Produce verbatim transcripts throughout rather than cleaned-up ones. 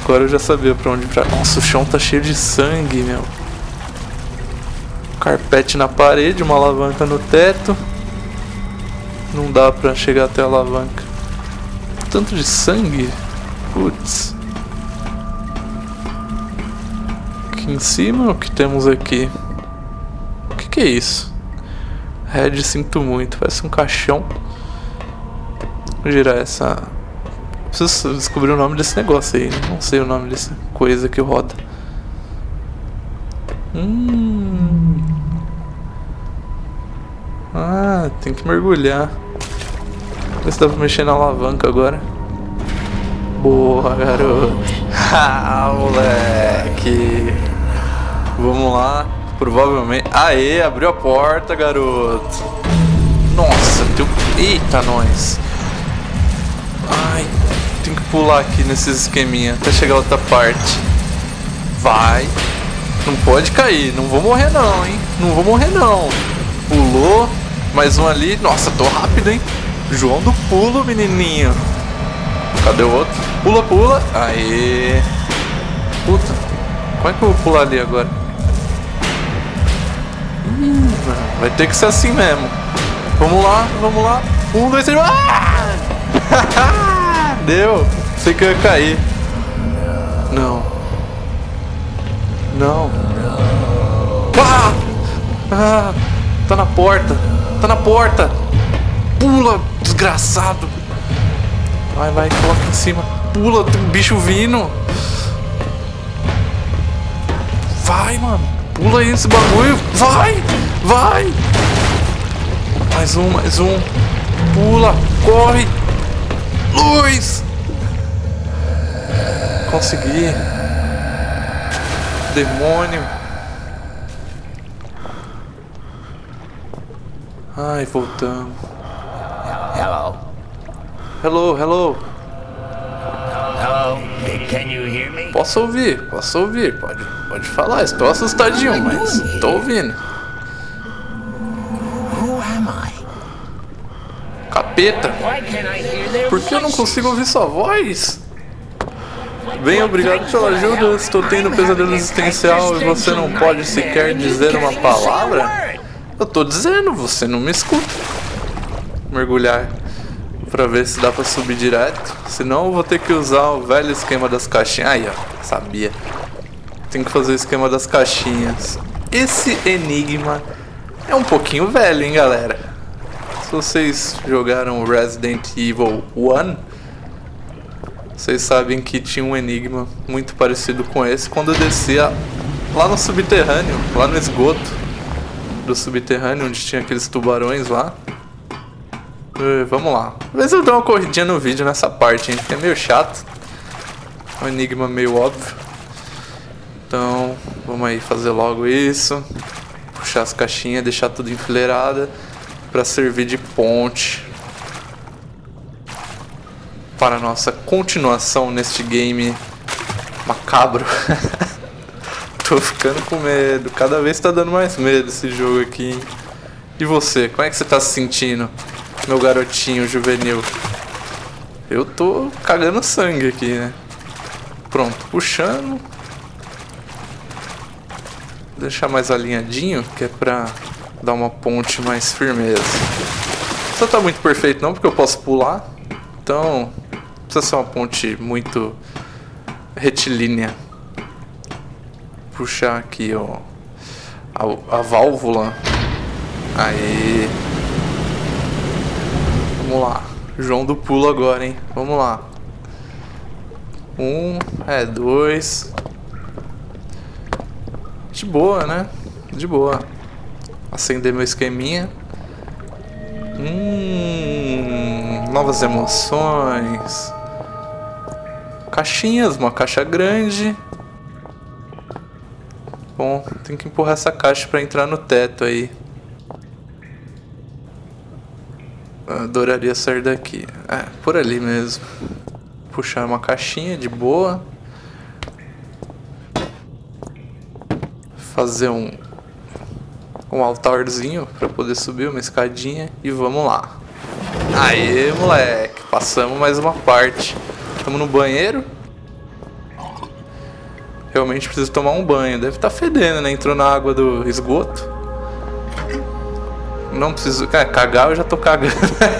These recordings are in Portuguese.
Agora eu já sabia pra onde ir. Pra... Nossa, o chão tá cheio de sangue, meu. Carpete na parede, uma alavanca no teto. Não dá pra chegar até a alavanca. Tanto de sangue. Putz. Aqui em cima, o que temos aqui? O que que é isso? Red, sinto muito. Parece um caixão. Vou girar essa... Preciso descobrir o nome desse negócio aí. Não sei o nome dessa coisa que roda. Hum. Ah, tem que mergulhar. Ver se dá pra mexer na alavanca agora. Boa, garoto. Ah, moleque. Vamos lá. Provavelmente... Aê, abriu a porta, garoto. Nossa, teu... Eita, nós. Ai, tem que pular aqui nesses esqueminha até chegar a outra parte. Vai. Não pode cair. Não vou morrer não, hein. Não vou morrer não. Pulou. Mais um ali. Nossa, tô rápido, hein. João do pulo, menininho. Cadê o outro? Pula, pula. Aê. Puta. Como é que eu vou pular ali agora? Ih, vai ter que ser assim mesmo. Vamos lá, vamos lá. Um, dois, três. Ah! Deu. Sei que eu ia cair. Não. Não. Ah! Ah! Tá na porta. Tá na porta. Pula, desgraçado. Vai, vai, coloca em cima. Pula, tem um bicho vindo. Vai, mano. Pula aí esse bagulho. Vai, vai. Mais um, mais um. Pula, corre. Luz. Consegui. Demônio. Ai, voltamos. Hello. Hello, hello. Hello. Can you hear me? Posso ouvir, posso ouvir. Pode, pode falar. Estou assustadinho, mas tô ouvindo. Who am I? Capeta. Why can't I hear their Por que eu não voices? consigo ouvir sua voz? Bem, obrigado pela ajuda. Estou tendo um pesadelo existencial e você não pode sequer dizer uma palavra? Eu tô dizendo, você não me escuta. Mergulhar pra ver se dá pra subir direto. Senão eu vou ter que usar o velho esquema das caixinhas. Aí, ó, sabia. Tem que fazer o esquema das caixinhas. Esse enigma é um pouquinho velho, hein, galera. Se vocês jogaram Resident Evil um, vocês sabem que tinha um enigma muito parecido com esse quando eu descia lá no subterrâneo, lá no esgoto do subterrâneo, onde tinha aqueles tubarões lá. Uh, vamos lá. Talvez eu dê uma corridinha no vídeo nessa parte, hein? É meio chato. É um enigma meio óbvio. Então, vamos aí fazer logo isso. Puxar as caixinhas, deixar tudo enfileirada para servir de ponte para a nossa continuação neste game macabro. Tô ficando com medo. Cada vez tá dando mais medo esse jogo aqui, hein? E você? Como é que você tá se sentindo, meu garotinho juvenil? Eu tô cagando sangue aqui, né? Pronto, puxando. Vou deixar mais alinhadinho, que é pra dar uma ponte mais firmeza. Só tá muito perfeito não, porque eu posso pular. Então, precisa ser uma ponte muito retilínea. Puxar aqui, ó, a, a válvula. Aí. Vamos lá. João do pulo agora, hein? Vamos lá. Um, é, dois. De boa, né? De boa. Acender meu esqueminha. Hum, novas emoções. Caixinhas, uma caixa grande. Bom, tem que empurrar essa caixa pra entrar no teto aí. Eu adoraria sair daqui. É, por ali mesmo. Puxar uma caixinha de boa. Fazer um, um altarzinho pra poder subir, uma escadinha. E vamos lá. Aê, moleque. Passamos mais uma parte. Estamos no banheiro. realmente preciso tomar um banho. Deve estar fedendo, né? Entrou na água do esgoto. Não preciso... Cara, cagar eu já tô cagando.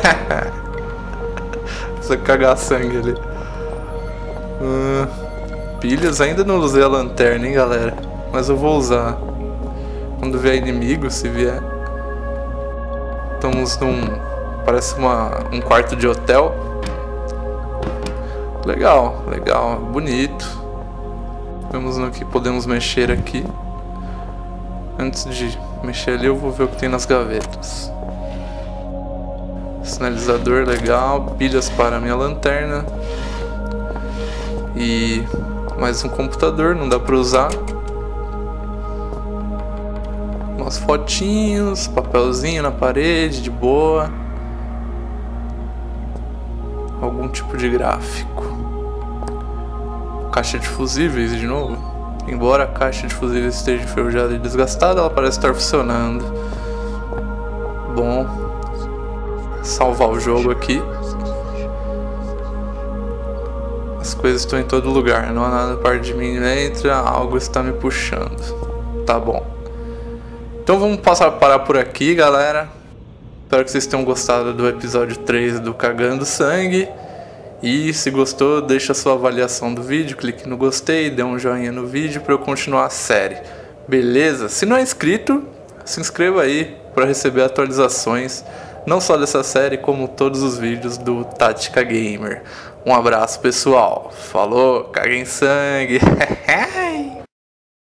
Preciso cagar sangue ali. Hum, pilhas, ainda não usei a lanterna, hein, galera? Mas eu vou usar. Quando vier inimigo, se vier. Estamos num... Parece uma, um quarto de hotel. Legal, legal, bonito. Vamos no que podemos mexer aqui. Antes de mexer ali, eu vou ver o que tem nas gavetas. Sinalizador legal, pilhas para a minha lanterna. E mais um computador, não dá para usar. Umas fotinhos, papelzinho na parede, de boa. Algum tipo de gráfico. Caixa de fusíveis de novo. Embora a caixa de fusíveis esteja enferrujada e desgastada, ela parece estar funcionando. Bom. Salvar o jogo aqui. As coisas estão em todo lugar. Não há nada perto de mim. Entra, algo está me puxando. Tá bom. Então vamos passar parar por aqui, galera. Espero que vocês tenham gostado do episódio três do Cagando Sangue. E se gostou, deixa a sua avaliação do vídeo, clique no gostei, dê um joinha no vídeo para eu continuar a série. Beleza? Se não é inscrito, se inscreva aí para receber atualizações, não só dessa série, como todos os vídeos do Tática Gamer. Um abraço, pessoal. Falou, caguem sangue.